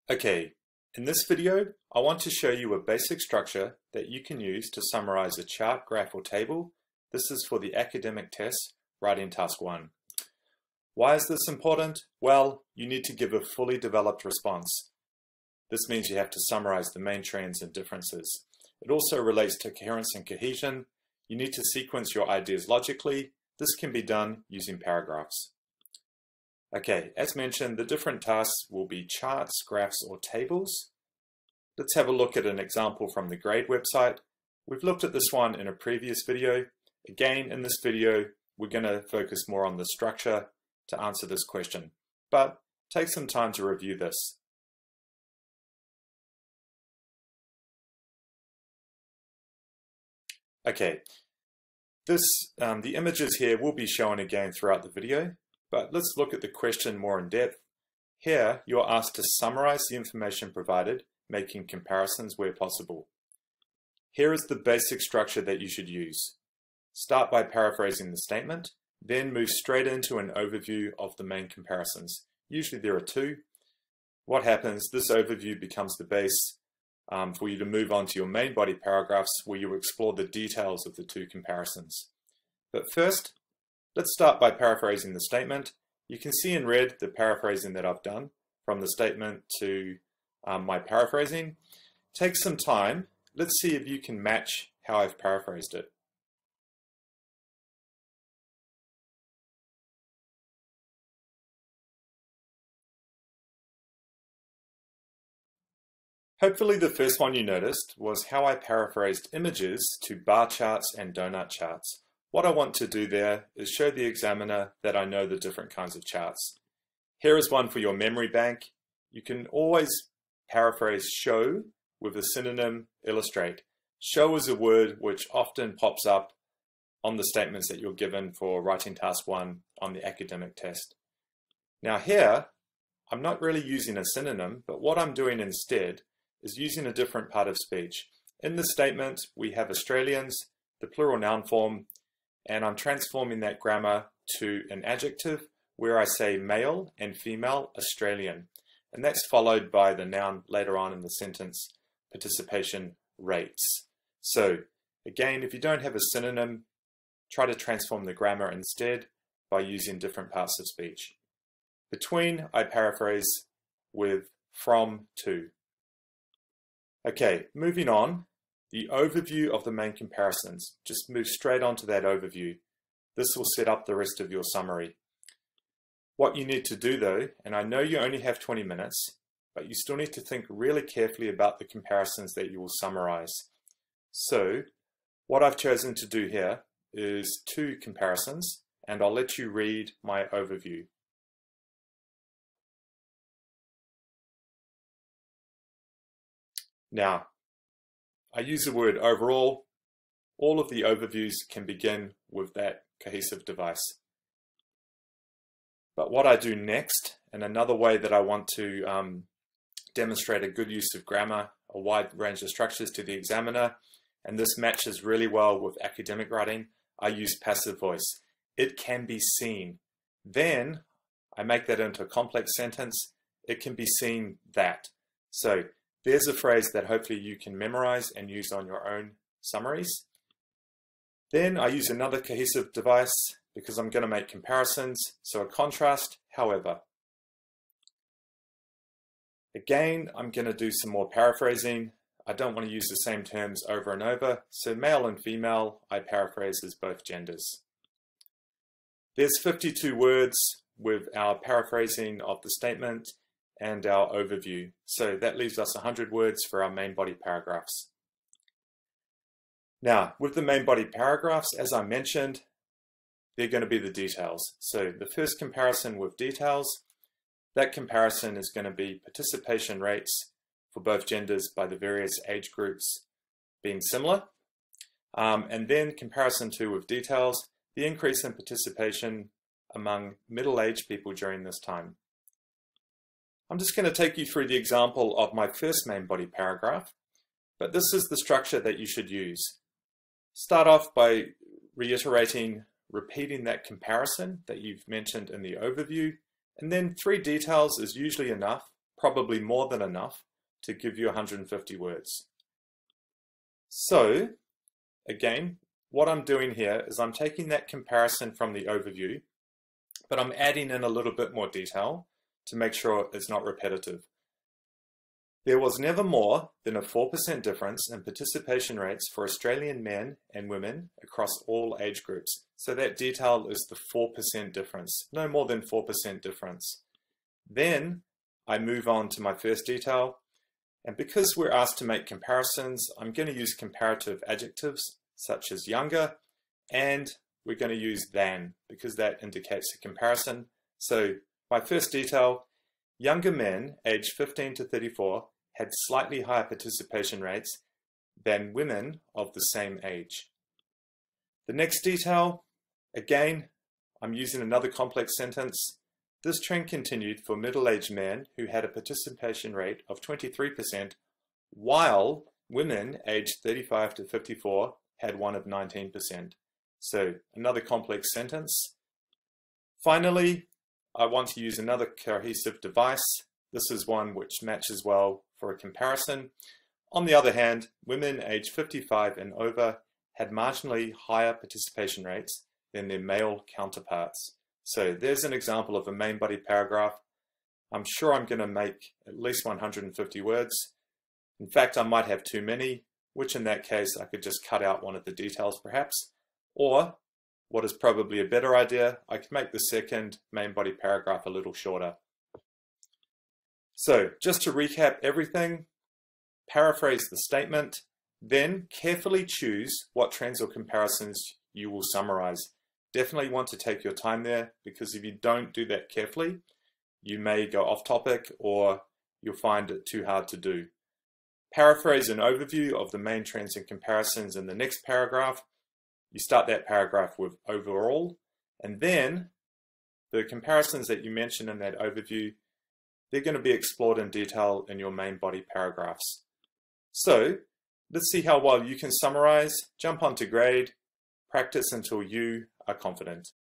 Okay, in this video, I want to show you a basic structure that you can use to summarize a chart, graph, or table. This is for the academic test, writing task 1. Why is this important? Well, you need to give a fully developed response. This means you have to summarize the main trends and differences. It also relates to coherence and cohesion. You need to sequence your ideas logically. This can be done using paragraphs. Okay, as mentioned, the different tasks will be charts, graphs, or tables. Let's have a look at an example from the Grade website. We've looked at this one in a previous video. Again, in this video, we're going to focus more on the structure to answer this question, but take some time to review this. Okay, the images here will be shown again throughout the video. But let's look at the question more in depth. Here, you're asked to summarize the information provided, making comparisons where possible. Here is the basic structure that you should use. Start by paraphrasing the statement, then move straight into an overview of the main comparisons. Usually there are two. What happens, this overview becomes the base for you to move on to your main body paragraphs where you explore the details of the two comparisons. But first, let's start by paraphrasing the statement. You can see in red the paraphrasing that I've done from the statement to my paraphrasing. Take some time. Let's see if you can match how I've paraphrased it. Hopefully the first one you noticed was how I paraphrased images to bar charts and donut charts. What I want to do there is show the examiner that I know the different kinds of charts. Here is one for your memory bank. You can always paraphrase show with the synonym illustrate. Show is a word which often pops up on the statements that you're given for writing task 1 on the academic test. Now here, I'm not really using a synonym, but what I'm doing instead is using a different part of speech. In the statement, we have Australians, the plural noun form, and I'm transforming that grammar to an adjective where I say male and female Australian. And that's followed by the noun later on in the sentence, participation rates. So again, if you don't have a synonym, try to transform the grammar instead by using different parts of speech. Between, I paraphrase with from to. Okay, moving on. The overview of the main comparisons. Just move straight onto that overview. This will set up the rest of your summary. What you need to do though, and I know you only have 20 minutes, but you still need to think really carefully about the comparisons that you will summarize. So, what I've chosen to do here is 2 comparisons, and I'll let you read my overview. Now, I use the word overall. All of the overviews can begin with that cohesive device. But what I do next, and another way that I want to demonstrate a good use of grammar, a wide range of structures to the examiner, and this matches really well with academic writing, I use passive voice. It can be seen. Then I make that into a complex sentence. It can be seen that. So there's a phrase that hopefully you can memorize and use on your own summaries. Then I use another cohesive device because I'm going to make comparisons, so a contrast, however. Again, I'm going to do some more paraphrasing. I don't want to use the same terms over and over, so male and female, I paraphrase as both genders. There's 52 words with our paraphrasing of the statement and our overview. So that leaves us 100 words for our main body paragraphs. Now, with the main body paragraphs, as I mentioned, they're going to be the details. So the first comparison with details, that comparison is going to be participation rates for both genders by the various age groups being similar. And then comparison 2 with details, the increase in participation among middle-aged people during this time. I'm just going to take you through the example of my first main body paragraph, but this is the structure that you should use. Start off by repeating that comparison that you've mentioned in the overview, and then 3 details is usually enough, probably more than enough to give you 150 words. So, again, what I'm doing here is I'm taking that comparison from the overview, but I'm adding in a little bit more detail to make sure it's not repetitive. There was never more than a 4% difference in participation rates for Australian men and women across all age groups. So that detail is the 4% difference, no more than 4% difference. Then I move on to my first detail, and because we're asked to make comparisons, I'm going to use comparative adjectives such as younger, and we're going to use than because that indicates a comparison. So my first detail, younger men aged 15 to 34 had slightly higher participation rates than women of the same age. The next detail, again, I'm using another complex sentence. This trend continued for middle-aged men who had a participation rate of 23%, while women aged 35 to 54 had one of 19%. So another complex sentence. Finally, I want to use another cohesive device. This is one which matches well for a comparison. On the other hand, women aged 55 and over had marginally higher participation rates than their male counterparts. So there's an example of a main body paragraph. I'm sure I'm going to make at least 150 words. In fact, I might have too many, which in that case I could just cut out one of the details perhaps. Or, what is probably a better idea, I could make the second main body paragraph a little shorter. So just to recap everything, paraphrase the statement, then carefully choose what trends or comparisons you will summarize. Definitely want to take your time there, because if you don't do that carefully, you may go off topic or you'll find it too hard to do. Paraphrase an overview of the main trends and comparisons in the next paragraph. You start that paragraph with overall, and then the comparisons that you mention in that overview, they're going to be explored in detail in your main body paragraphs. So let's see how well you can summarize, jump onto grade, practice until you are confident.